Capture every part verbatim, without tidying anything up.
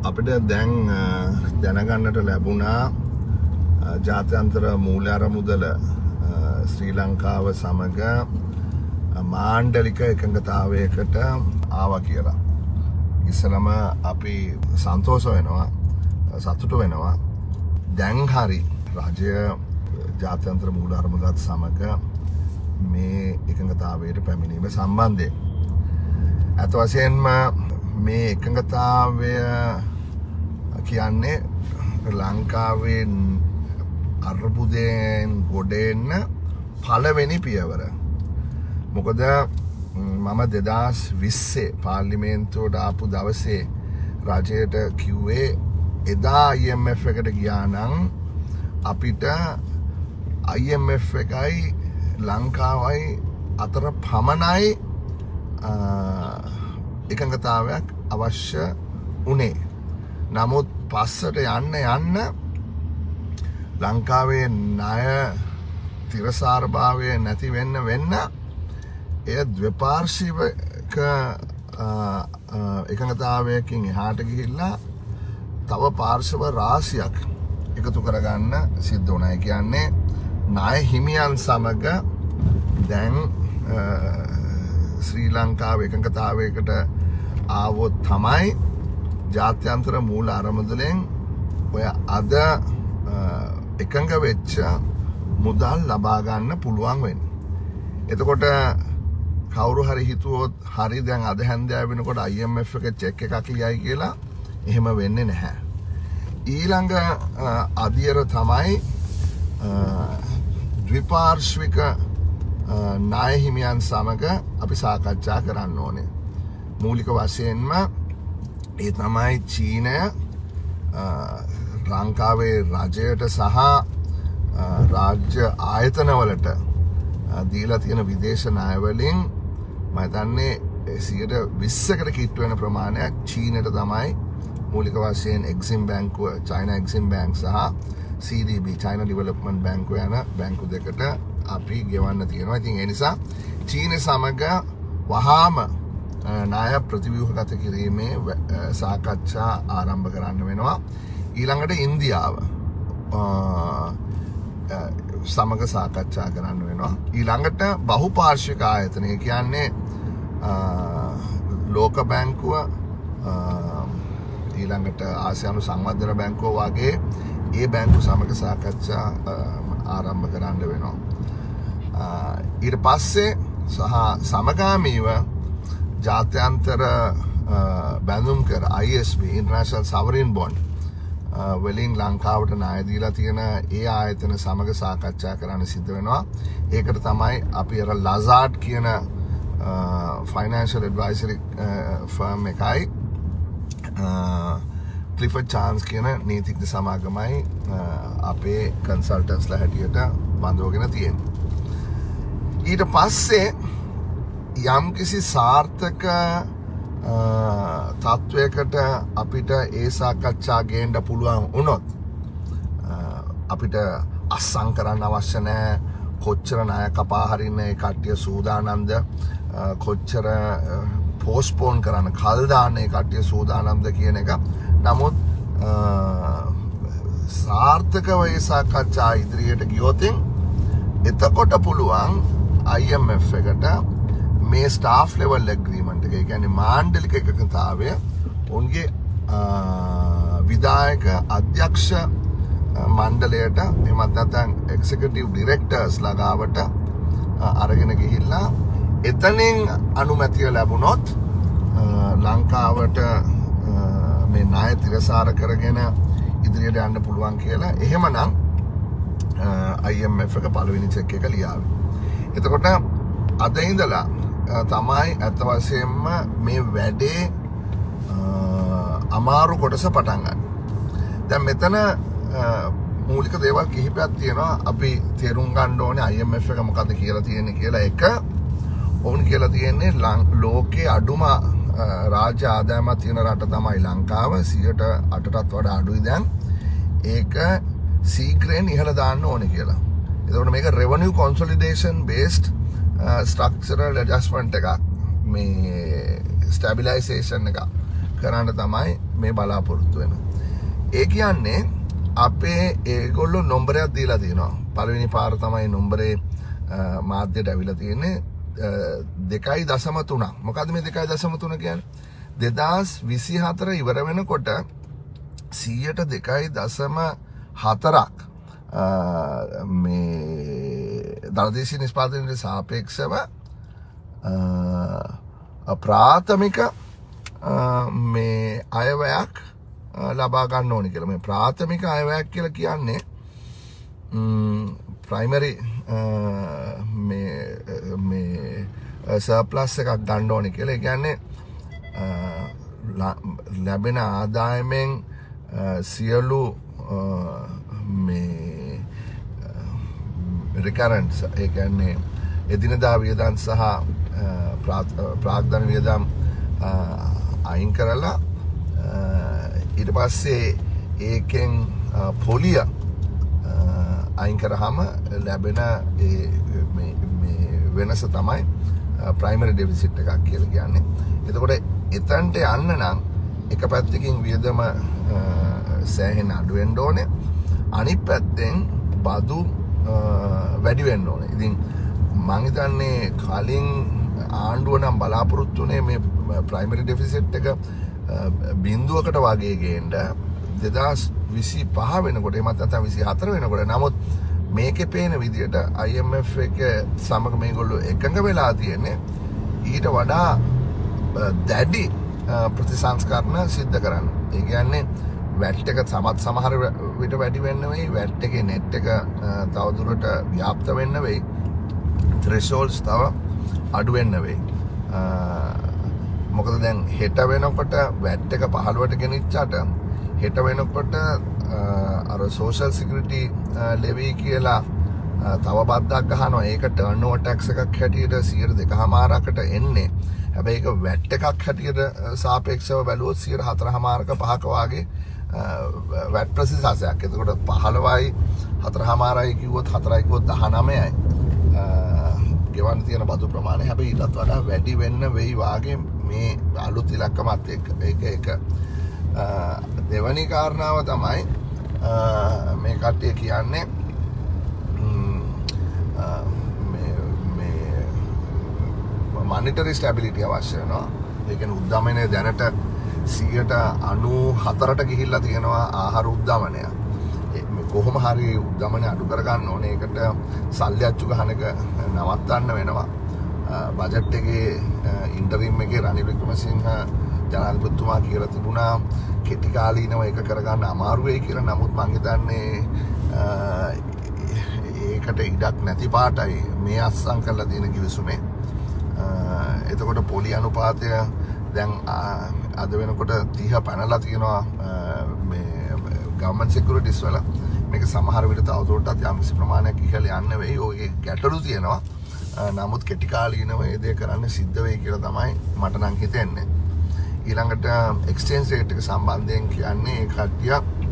අපිට දැන් දැනගන්නට ලැබුණා ජාත්‍යන්තර මූල්‍ය අරමුදල ශ්‍රී ලංකාව සමග මාණ්ඩලික එකඟතාවයකට ආවා කියලා. ඉස්සලම අපි සන්තෝෂ වෙනවා, සතුටු වෙනවා. දැන් හරි රාජ්‍ය ජාත්‍යන්තර මූල්‍ය අරමුදලත් සමග මේ එකඟතාවයට පැමිණීම සම්බන්ධයෙන් අත වශයෙන්ම මේ එකඟතාවය කියන්නේ ලංකාවේ අර්බුදයෙන් ගොඩ එන්න පළවෙනි පියවර. මොකද මම දෙදාස් විස්සේ පාර්ලිමේන්තුවට ආපු දවසේ රජයට කිව්වේ එදා I M F එකට ගියා නම් අපිට I M F එකයි ලංකාවයි අතර පමණයි එකඟතාවයක් අවශ්‍ය උනේ. නමුත් පස්සට යන්න යන්න ලංකාවේ ණය තිරසාරභාවය නැති වෙන්න වෙන්න එය ද්විපාර්ශ්වික එකඟතාවයකින් එහාට ගිහිල්ලා තව පාර්ශව රාශියක් එකතු කරගන්න සිද්ධ වුණා. ඒ කියන්නේ ණය හිමියන් සමග දැන් ශ්‍රී ලංකාව එකඟතාවයකට ආවොත් තමයි ජාත්‍යන්තර මූල්‍ය අරමුදලෙන් ඔය අද එකඟ වෙච්ච මුදල් ලබා ගන්න පුළුවන් වෙන්නේ. එතකොට කවුරු හරි හිතුවොත් හරි දැන් අද හැන්දෑව වෙනකොට I M F එක චෙක් එකක් ලියයි කියලා, එහෙම වෙන්නේ නැහැ. ඊළඟ අදියර තමයි ද්විපාර්ශ්වික ණය හිමියන් සමග අපි සාකච්ඡා කරන්න ඕනේ. මූලික වශයෙන්ම ඒ තමයි චීනය ලංකාවේ රජයට සහ රාජ්‍ය ආයතනවලට දීලා තියෙන විදේශ ණය වලින් මම හිතන්නේ සියයට විස්සකට කිට්ටු වෙන ප්‍රමාණයක් චීනයට තමයි මූලික වශයෙන් එක්සිම් බැංකුව, චයිනා එක්සිම් බැංක් සහ C D B China Development Bank යන බැංකු දෙකට අපි ගෙවන්න තියෙනවා. ඉතින් ඒ නිසා චීන සමග වහාම ණය ප්‍රතිව්‍යුහගත කිරීමේ සාකච්ඡා ආරම්භ කරන්න වෙනවා. ඊළඟට ඉන්දියාව සමග සාකච්ඡා කරන්න වෙනවා. ඊළඟට බහුපාර්ශ්වික ආයතනය කියන්නේ ලෝක බැංකුව, ඊළඟට ආසියානු සංවර්ධන බැංකුව වගේ ඒ බැංකු සමග සාකච්ඡා ආරම්භ කරන්න වෙනවා. ඊට පස්සේ සහ සමගාමීව ජාත්‍යන්තර බැඳුම් කර I S B International Sovereign Bond වලින් ලංකාවට ණය දීලා තියෙන ඒ ආයතන සමග සාකච්ඡා කරන්න සිද්ධ වෙනවා. ඒකට තමයි අපි අර ලසාඩ් කියන ෆයිනෑන්ෂල් ඇඩ්වයිසරි ෆර්ම් එකයි ක්ලිෆර්ඩ් චාන්ස් කියන නීතිඥ සමාගමයි අපේ කන්සල්ටන්ස්ලා හැටියට බඳවගෙන තියෙන්නේ. ඊට පස්සේ යම් කිසි සාර්ථක තත්වයකට අපිට ඒ සාකච්ඡා ගේන්න පුළුවන් වුණොත් අපිට අස්සම් කරන්න අවශ්‍ය නැහැ. කොච්චර ණය කපා හරින්න ඒ කට්ටිය සූදානම්ද, කොච්චර පෝස්ට්පෝන් කරන්න කල් දාන්න ඒ කට්ටිය සූදානම්ද කියන එක. නමුත් සාර්ථකව ඒ සාකච්ඡා ඉදිරියට ගියොතින් එතකොට පුළුවන් I M F එකට මේ ස්ටාෆ් ලෙවල් ඇග්‍රීමන්ට් එක, ඒ කියන්නේ මාණ්ඩලික එකඟතාවය උන්ගේ විධායක අධ්‍යක්ෂ මණ්ඩලයට එමත් නැත්නම් එක්සිකියුටිව් ඩිරෙක්ටර්ස් ළඟාවට අරගෙන ගිහිල්ලා එතනින් අනුමැතිය ලැබුණොත් ලංකාවට මේ ණය තිරසාර කරගෙන ඉදිරියට යන්න පුළුවන් කියලා. එහෙමනම් I M F එක පළවෙනි චෙක් එක ලියාවි. එතකොට අද ඉඳලා තමයි අත වශයෙන්ම මේ වැඩේ අමාරු කොටස පටන් ගන්න. දැන් මෙතන මූලික දේවල් කිහිපයක් තියෙනවා අපි තේරුම් ගන්න ඕනේ I M F එක මොකද්ද කියලා තියෙන්නේ කියලා. එක, ඔවුන් කියලා තියෙන්නේ ලෝකයේ අඩුම රාජ්‍ය ආදායමක් තියෙන රට තමයි ලංකාව. සියයට අටටත් වඩා අඩුයි දැන්. ඒක සීක්‍රෙන් ඉහළ දාන්න ඕනේ කියලා. එතකොට මේක revenue consolidation based uh, structural adjustment එකක්, මේ stabilization එකක්. කරන්න තමයි මේ බලාපොරොත්තු වෙන. ඒ කියන්නේ අපේ ඒගොල්ලෝ නම්බරයක් දීලා තියෙනවා. පළවෙනි පාර තමයි නම්බරේ මාධ්‍යයට ඇවිල්ලා තියෙන්නේ දෙකයි දශම තුනක්. මොකද්ද මේ දෙකයි දශම තුන කියන්නේ? දෙදාස් විසිහතර ඉවර වෙනකොට සියයට දෙකයි දශම හතරක් මේ දළදේශීය නිෂ්පාදනයට සාපේක්ෂව ප්‍රාථමික මේ අයවැයක් ලබා ගන්න ඕනි කියලා. මේ ප්‍රාථමික අයවැයක් කියලා කියන්නේ ප්‍රයිමරි මේ මේ සර්ප්ලස් එකක් ගන්න ඕනි කියලා. ඒ කියන්නේ ලැබෙන ආදායමෙන් සියලු මේ රිකරන්ට්ස්, ඒ කියන්නේ එදිනදා වියදම් සහ ප්‍රාග්ධන වියදම් අයින් කරලා ඊට පස්සේ ඒකෙන් පොලිය අයින් කරාම ලැබෙන මේ වෙනස තමයි ප්‍රයිමරි ඩෙෆිසිට් එකක් කියලා කියන්නේ. එතකොට එතනට යන්න නම් එක පැත්තකින් වියදම සෑහෙන අඩු වෙන්න ඕනේ. අනිත් පැත්තෙන් බදු වැඩි වෙන්න ඕනේ. ඉතින් මම හිතන්නේ කලින් ආණ්ඩුව නම් බලාපොරොත්තු වෙන්නේ මේ ප්‍රයිමරි ඩෙෆිසිට් එක බිඳුවකට වගේ ගේන්න දෙදාස් විසිපහ වෙනකොට, එමත් නැත්නම් විසිහතර වෙනකොට. නමුත් මේකේ පේන විදියට I M F එක සමග මේගොල්ලෝ එකඟ වෙලා තියෙන්නේ ඊට වඩා දැඩි ප්‍රතිසංස්කරණ සිද්ධ කරන්න. ඒ කියන්නේ වැට් එක සමත් සමහර විට වැඩි වෙන්න වෙයි, වැට් එකේ net එක තවදුරට ව්‍යාප්ත වෙන්න වෙයි, thresholds තව අඩු වෙන්න වෙයි. මොකද දැන් හෙට වෙනකොට වැට් එක පහළවට ගෙනිච්චාට හෙට වෙනකොට අර social security levy කියලා තව බද්දක් ගහනවා. ඒක turnover tax එකක් හැටියට සියයට දෙකමාරකට එන්නේ. හැබැයි ඒක වැට් එකක් හැටියට සාපේක්ෂව බැලුවොත් සියයට හතරමාරක පහක වාගේ වැට් ප්‍රතිශතයක්. එතකොට පහළවයි හතරමාරයි කිව්වොත් හතරයි කිව්වොත් දහනවයයි ගෙවන්න තියෙන බදු ප්‍රමාණය. හැබැයි ඊටත් වඩා වැඩි වෙන්න වෙයි වාගේ මේ අලුත් ඉලක්කමත් එක්ක. ඒක එක දෙවැනි කාරණාව තමයි මේ කට්ටිය කියන්නේ මේ මොනිටරි ස්ටැබිලිටි අවශ්‍ය වෙනවා. ඒ කියන්නේ උද්දමනය දැනට සියයට අනූහතරට ගිහිල්ලා තියෙනවා ආහාර උද්දමනය. කොහොම හරි උද්දමනය අඩු කරගන්න ඕනේ. ඒකට සල්ලි අච්චු ගහන එක නවත්තන්න වෙනවා. බජට් එකේ ඉන්ටරිම් එකේ රනිල් වික්‍රමසිංහ ජනාධිපතිතුමා කියලා තිබුණා කෙටි කාලීනව ඒක කරගන්න අමාරු වෙයි කියලා. නමුත් මම හිතන්නේ ඒකට ඉඩක් නැති පාටයි මේ අස්සම් කරලා තියෙන කිවිසුමේ. එතකොට පොලි අනුපාතය දැන් අද වෙනකොට තිහ පැනලා තියෙනවා මේ ගවර්න්මන්ට් සිකියුරිටිස් වල. මේක සමහර විට තවදුරටත් යම් කිසි ප්‍රමාණයක් ඉහළ යන්න වෙයි. ඔයගේ ගැටලු තියෙනවා. නමුත් කෙටි කාලීනව ඒ දේ කරන්න සිද්ධ වෙයි කියලා තමයි මට නම් හිතෙන්නේ. ඊළඟට එක්ස්චේන්ජ් රේට් එක සම්බන්ධයෙන් කියන්නේ ඒ කට්ටිය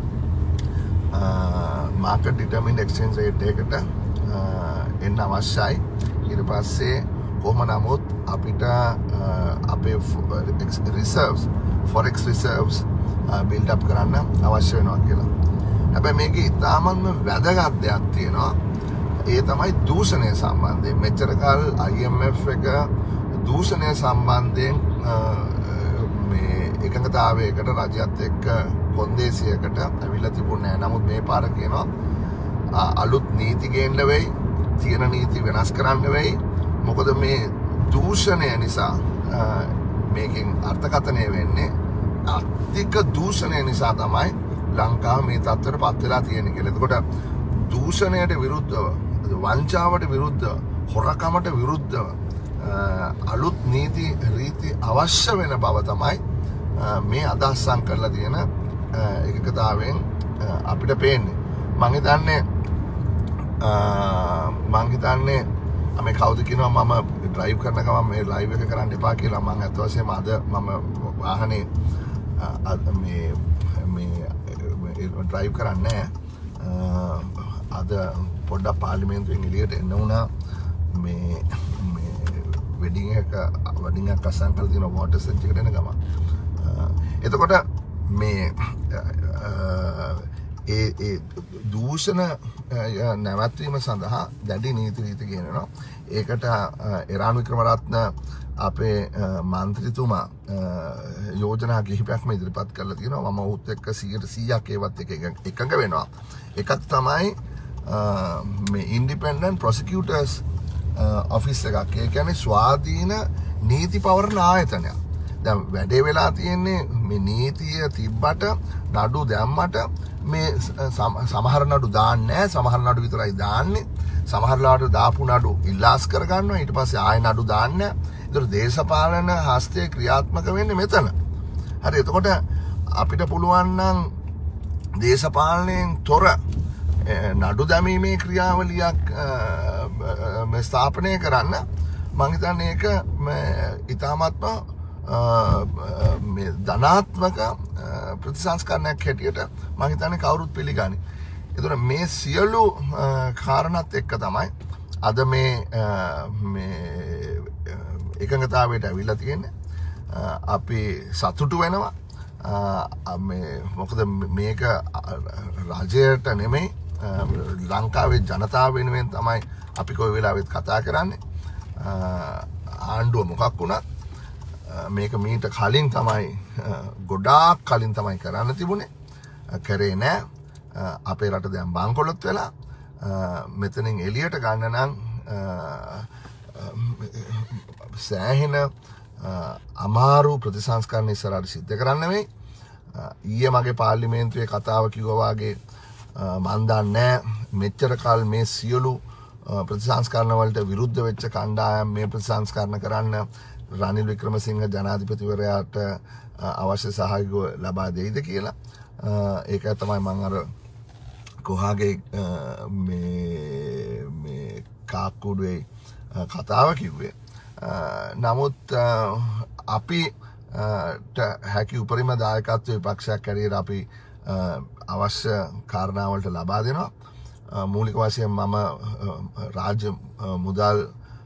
මාකට් ඩිටර්මින්ඩ් එක්ස්චේන්ජ් රේට් එකට එන්න අවශ්‍යයි. ඊට පස්සේ කොහොම නමුත් අපිට අපේ රිසර්ව්ස් forex reserves build up කරන්න අවශ්‍ය වෙනවා කියලා. හැබැයි මේකේ ඉතාමත්ම වැදගත් දෙයක් තියෙනවා. ඒ තමයි දූෂණය සම්බන්ධයෙන්. මෙච්චර කල් I M F එක දූෂණය සම්බන්ධයෙන් මේ එකඟතාවයකට රජයත් එක්ක කොන්දේසියකට ඇවිල්ලා තිබුණේ නැහැ. නමුත් මේ පාර කියනවා අලුත් නීති ගේන්න වෙයි, තියෙන නීති වෙනස් කරන්න වෙයි. මොකද මේ දූෂණය නිසා මේකෙන් අර්ථකථනය වෙන්නේ අධික දූෂණය නිසා තමයි ලංකාව මේ තත්ත්වයට පත් වෙලා තියෙන්නේ කියලා. එතකොට දූෂණයට විරුද්ධව, වංචාවට විරුද්ධව, හොරකමට විරුද්ධව අලුත් නීති රීති අවශ්‍ය වෙන බව තමයි මේ අදහසක් කරලා තියෙන එකකතාවෙන් අපිට පේන්නේ. මම හිතන්නේ මම හිතන්නේ මේ කවුද කියනවා මම ඩ්‍රයිව් කරන ගමන් මේ ලයිව් එක කරන්න එපා කියලා. මම අත් වශයෙන්ම අද මම වාහනේ මේ මේ ඩ්‍රයිව් කරන්නේ අද පොඩ්ඩක් පාර්ලිමේන්තුවෙන් එළියට එන්න වුණා. මේ මේ වෙඩින් එක වෙඩින් එක අසං කරලා තියෙන වෝටර් සෙන්ච් එකට එන ගමන්. එතකොට මේ ඒ ඒ දූෂණ නැවැත්වීම සඳහා දැඩි නීති රීති ගෙනනවා. ඒකට එරාන් වික්‍රමරත්න අපේ මන්ත්‍රීතුමා යෝජනා කිහිපයක්ම ඉදිරිපත් කරලා තියෙනවා. මම ඔහුත් එක්ක සියයට සීයක් ඒවත් එක එකඟ වෙනවා. එකක් තමයි මේ ඉන්ඩිපෙන්ඩන්ට් ප්‍රොසිකියුටර්ස් ඔෆිස් එකක්. ඒ කියන්නේ ස්වාධීන නීති පවරන ආයතනයක්. දැන් වැඩේ වෙලා තියෙන්නේ මේ නීතිය තිබ්බට නඩු දැම්මට මේ සමහර නඩු දාන්නේ නැහැ. සමහර නඩු විතරයි දාන්නේ. සමහර ලාට දාපු නඩු ඉල්ලාස් කර ගන්නවා. ඊට පස්සේ ආයෙ නඩු දාන්නේ නැහැ. ඒතර දේශපාලන හස්තය ක්‍රියාත්මක වෙන්නේ මෙතන. හරි. එතකොට අපිට පුළුවන් නම් දේශපාලනයෙන් තොර නඩු දැමීමේ ක්‍රියාවලියක් මේ ස්ථාපනය කරන්න මම හිතන්නේ ඒක ඉතාමත්ම මේ ධනාත්මක ප්‍රතිසංස්කරණයක් හැටියට මම හිතන්නේ කවුරුත් පිළිගන්නේ. ඒතර මේ සියලු කාරණාත් එක්ක තමයි අද මේ මේ එකඟතාවයට අවිලා තියෙන්නේ. අපි සතුටු වෙනවා. මේ මොකද මේක රජයට නෙමෙයි ලංකාවේ ජනතාව වෙනුවෙන් තමයි අපි කොයි වෙලාවෙත් කතා කරන්නේ. ආණ්ඩුව මොකක් වුණත් මේක මීට කලින් තමයි ගොඩාක් කලින් තමයි කරන්න තිබුණේ. කරේ නෑ. අපේ රට දැන් බංකොලොත් වෙලා මෙතනින් එළියට ගන්න නම් සෑහෙන අමාරු ප්‍රතිසංස්කරණ ඉස්සරහට සිද්ධ කරන්න වෙයි. ඊයේ මගේ පාර්ලිමේන්තුවේ කතාව කිව්වා වගේ මන් දන්නේ මෙච්චර කල් මේ සියලු ප්‍රතිසංස්කරණ වලට විරුද්ධ වෙච්ච කණ්ඩායම් මේ ප්‍රතිසංස්කරණ කරන්න රනිල් වික්‍රමසිංහ ජනාධිපතිවරයාට අවශ්‍ය සහයෝගය ලබා දෙයිද කියලා. ඒක තමයි මම අර කොහාගේ මේ මේ කාක්කුඩුවේ කතාව කිව්වේ. නමුත් අපි හැකි උපරිම දායකත්ව විපක්ෂයක් හැටියට අපි අවශ්‍ය කාරණාවලට ලබා දෙනවා. මූලික වශයෙන් මම රාජ්‍ය මුදල්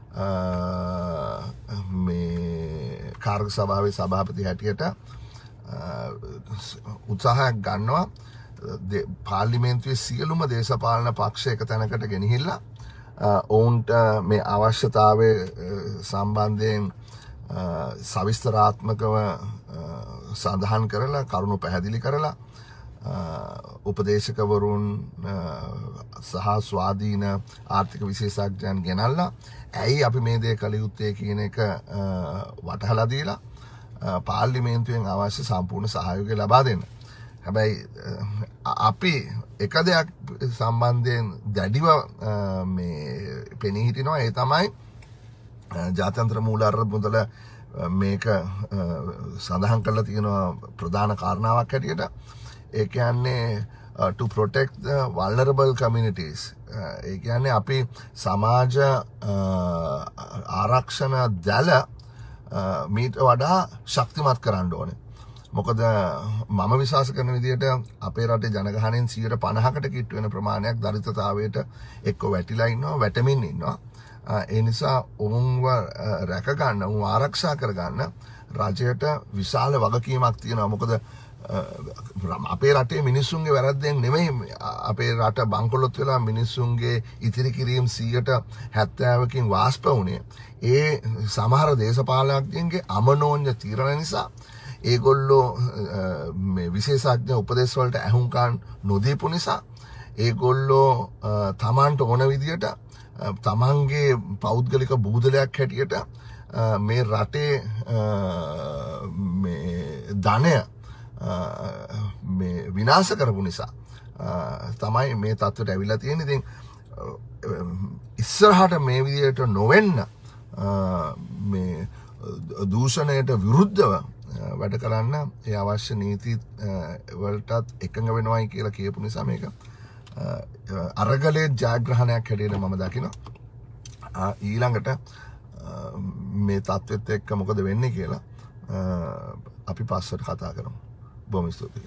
මේ කාර්ය සභාවේ සභාපති හැටියට උත්සාහයක් ගන්නවා පාර්ලිමේන්තුවේ සියලුම දේශපාලන පක්ෂ එක තැනකට ගෙනහිල්ලා ඔවුන්ට මේ අවශ්‍යතාවය සම්බන්ධයෙන් සවිස්තරාත්මකව සඳහන් කරලා කරුණු පැහැදිලි කරලා උපදේශකවරුන් සහ ස්වාධීන ආර්ථික විශේෂඥයන් ගෙනල්ලා ඇයි අපි මේ දේ කළ යුත්තේ කියන එක වටහලා දීලා පාර්ලිමේන්තුවෙන් අවශ්‍ය සම්පූර්ණ සහයෝගය ලබා දෙන්න. හැබැයි අපි එක දෙයක් සම්බන්ධයෙන් දැඩිව මේ පෙනී හිටිනවා. ඒ තමයි ජාත්‍යන්තර මූලාධාර මුදල මේක සඳහන් කරලා තියෙනවා ප්‍රධාන කාරණාවක් හැටියට. ඒ කියන්නේ to protect the vulnerable communities. ඒ කියන්නේ අපි සමාජ ආරක්ෂණ දැල මීට වඩා ශක්තිමත් කරන්න ඕනේ. මොකද මම විශ්වාස කරන විදිහට අපේ රටේ ජනගහනයෙන් සියයට පනහකට කිට්ටු වෙන ප්‍රමාණයක් දරිද්‍රතාවයට එක්ක වැටිලා ඉන්නවා, වැටෙමින් ඉන්නවා. ඒ නිසා ඔවුන්ව රැක ගන්න, ඔවුන් ආරක්ෂා කර ගන්න රජයට විශාල වගකීමක් තියෙනවා. මොකද අපේ රටේ මිනිස්සුන්ගේ වැරද්දෙන් නෙමෙයි අපේ රට බංකොලොත් වෙලා මිනිස්සුන්ගේ ඉතිරි කිරීම් සියයට හැත්තෑවකින් වාස්ප වුණේ. ඒ සමහර දේශපාලකයන්ගේ අමනෝන්‍ය තීරණ නිසා ඒගොල්ලෝ මේ විශේෂඥ උපදෙස් වලට ඇහුම්කන් නොදීපු නිසා ඒගොල්ලෝ තමන්ට ඕන විදියට තමන්ගේ පෞද්ගලික බූදලයක් හැටියට මේ රටේ මේ ධනය මේ විනාශ කරපු නිසා තමයි මේ තත්ත්වයට ඇවිල්ලා තියෙන්නේ. ඉතින් ඉස්සරහට මේ විදියට නොවෙන්න මේ දූෂණයට විරුද්ධව වැඩ කරන්න ඒ අවශ්‍ය නීති වලටත් එකඟ වෙනවයි කියලා කියපු නිසා මේක අරගලයේ ජයග්‍රහණයක් හැටියට මම දකිනවා. ඊළඟට මේ තත්ත්වෙත් එක්ක මොකද වෙන්නේ කියලා අපි පස්සට කතා කරමු. බොහොම ස්තුතියි.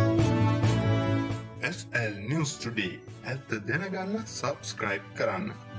S L News Today ඇත්ත දැනගන්න subscribe කරන්න.